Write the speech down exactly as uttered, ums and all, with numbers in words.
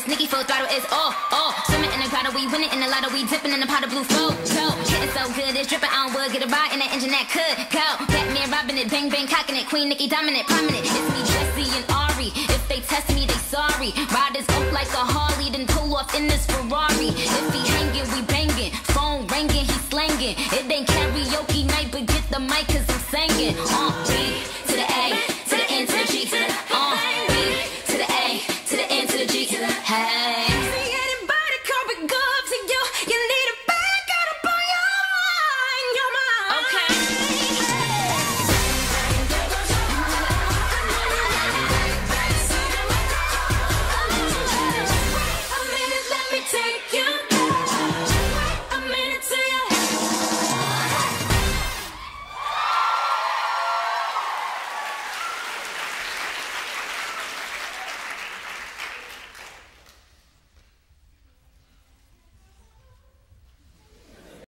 Nicki full throttle is all, all. Swimming in the grotto, we winning in the lotto, we dipping in the pot of blue flow. So, hitting so good, it's dripping on wood. Get a ride in the engine that could go. Batman robbing it, bang bang cocking it. Queen Nicki dominant, prominent. It's me, Jesse and Ari. If they test me, they sorry. Riders up like a Harley, then pull off in this Ferrari. If he hanging, we banging. Phone ringing, he slanging. It ain't karaoke night, but get the mic 'cause I'm singing. Uh,